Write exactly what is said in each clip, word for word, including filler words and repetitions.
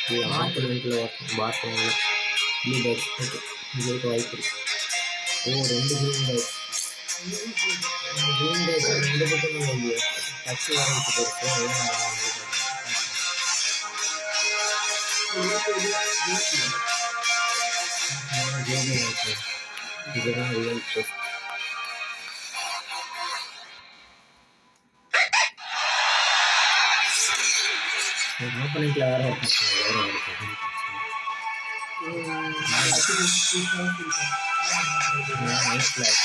ये ஆப்போனன்ட்ல பாத்ரூம்ல blue batch okay இதுக்கு வாய்ப்பு இருக்கு. ஓ ரெண்டு கிரீன் பேட்ச் கிரீன் பேட்ச் ரெண்டு பக்கம் இல்லையே டச் வர விட்டு போயிருக்கு. இதுதான் ரியல் டெஸ்ட். ஆப்போனன்ட்ல வேற ஒரு பிரச்சனை வேற ஒரு பிரச்சனை நைஸ் கிளாஸ்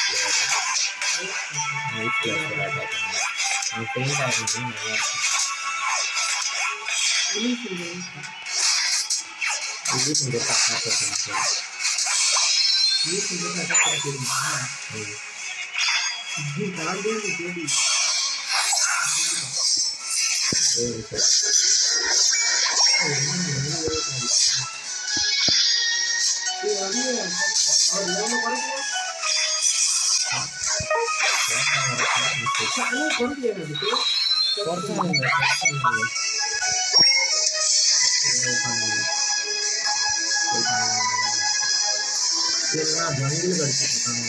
நைஸ் கிளாஸ் விளையாடுறாங்க. அவன் பெயிண்ட் ஆகிறது நல்லா இருக்கும். இது கொஞ்சம் டஃப்பாக இருக்கும். இது கொஞ்சம் டஃப்பாக தெரியுமா? இது காலையே தேடி ஜங்கிள் கடிச்சிருக்காங்க.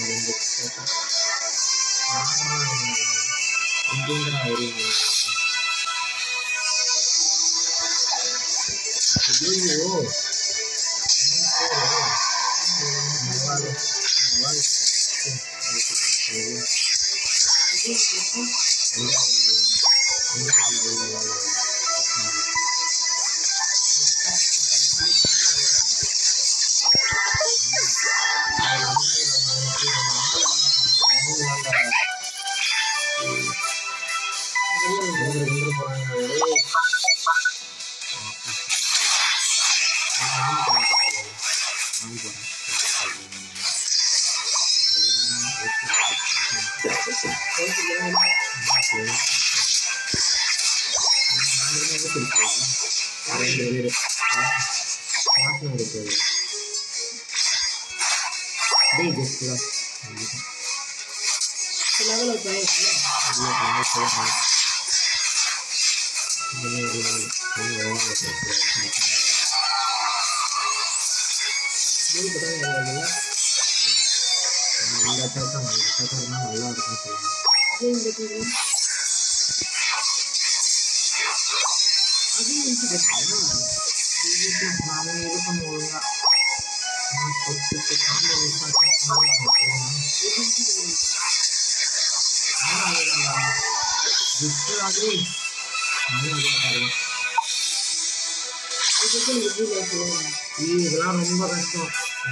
இதெல்லாம் ரொம்ப கஷ்டம்.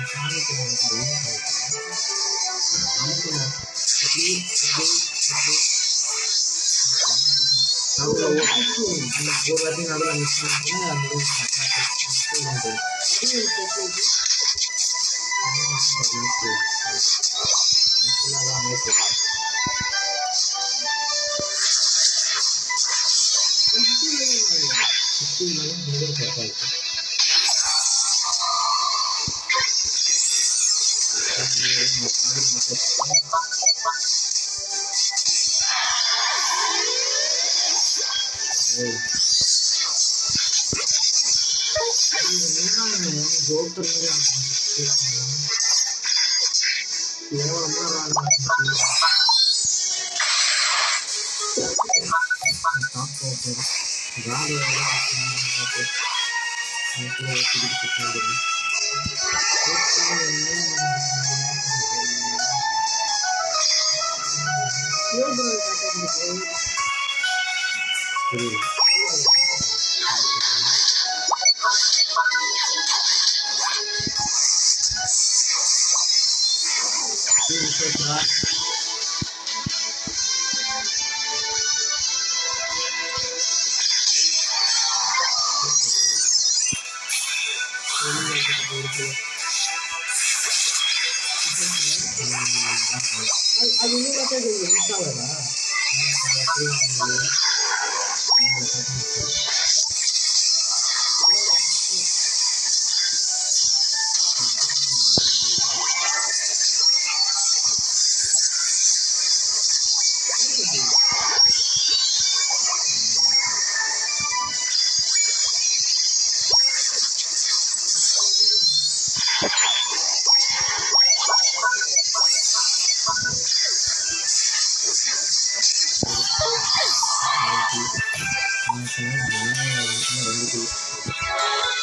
ஒரு வாட்டி நடுவில் மிஸ் பண்ணா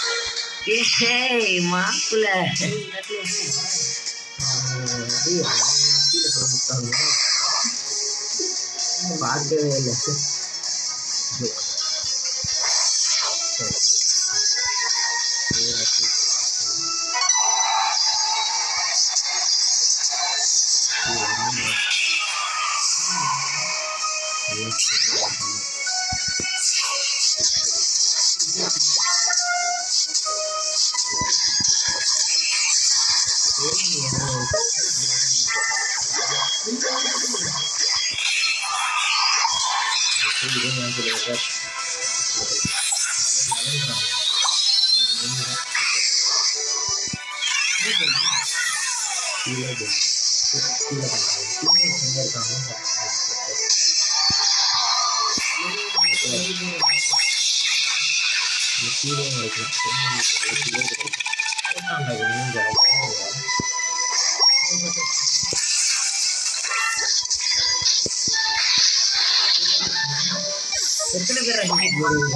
ஏய் மாப்பிள்ள பார்க்கவே இல்லை. எத்தனை பேர் அடிக்கிட்டு போடுவீங்க?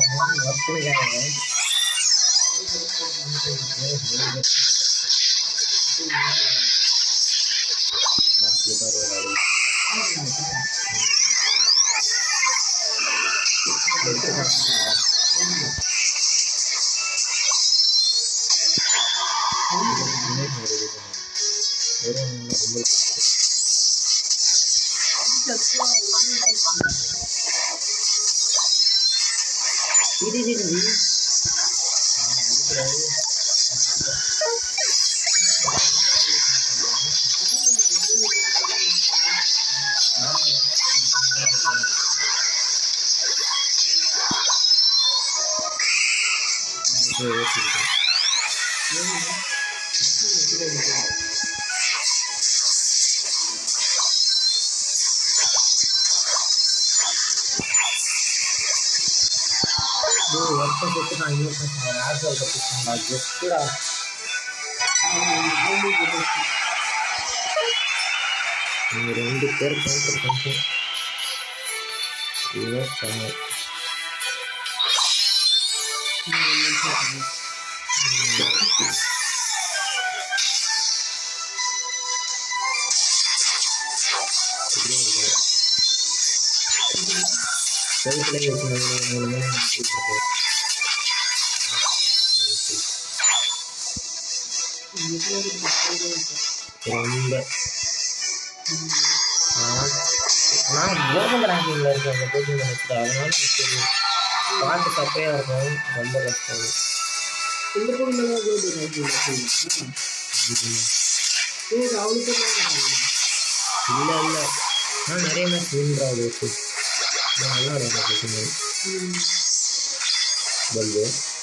ரெண்டு பேர் ரொம்ப நான் குளோபல் ரேங்கிங்கில் இருக்கேன் அந்த கோச்சிங் நினச்சிட்டு, அதனால எனக்கு தெரியும் பாட்டு சப்பையாக இருக்கும், ரொம்ப கஷ்டம். இந்த பொண்ணு குளோபல் ரேங்கிங் அவளுக்கு இல்லை இல்லை நான் நிறைய மேட்ச் வின்றாது வச்சு நல்லா இருக்கும் கோச்சிங் பல்பு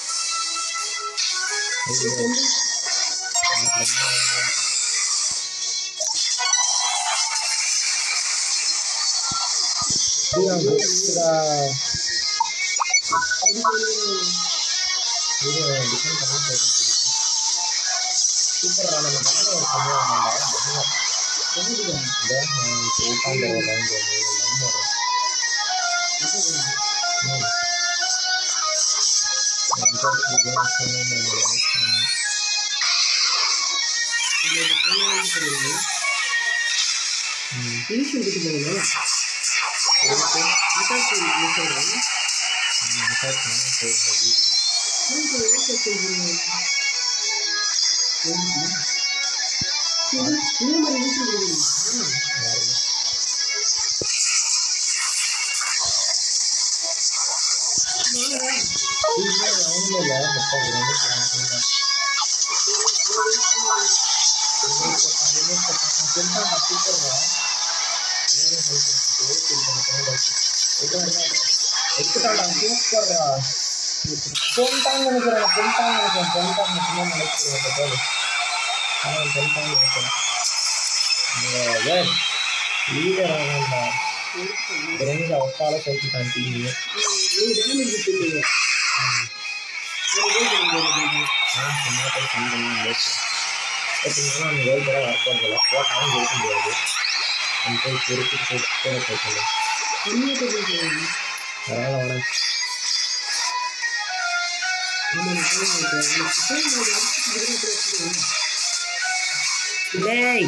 பொண்டான்னு நினைக்கிறேன் பொண்டான்னு நினைக்கிறேன் பொண்டான்னு மட்டும்தான் நினைக்கிறேன் ஆனால் பொண்டான்னு நினைக்கிறேன் லீடர் ஆகண்டா ரெண்டு ஒட்டால சொல்லிட்டான் டீம் எப்படினாலும் அந்த வேல் தர வரப்போறதில்ல போட்டாலும் ஜெயிக்க முடியாது அந்த போய் பொறுத்துட்டு போய் போன போய்க்கலாம் அதனால் வர டேய்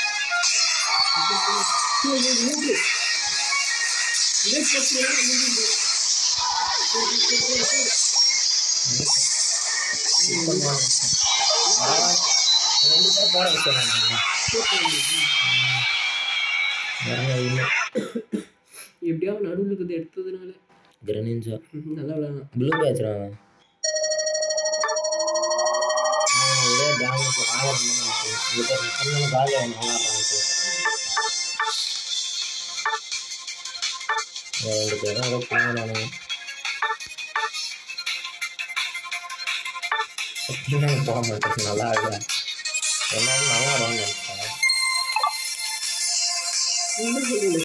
போட வச்சுருக்காங்க எப்படியாவது நடுவில் இருக்கிறது எடுத்ததுனால கிரனிஞ்சா நல்லா விளையாடலாம். ப்ளூ பேச்சுறாங்க ஒரே டேமேஜ் ஆயிரம் இப்போ காலியாக நல்லா ரெண்டு பேரும் ஏதோ பிள்ளைங்களானுங்க சத்தியமாக போக மாட்டேன் நல்லா இல்லை எல்லாரும் நல்லா ஆடுவாங்க நினைச்சேன்.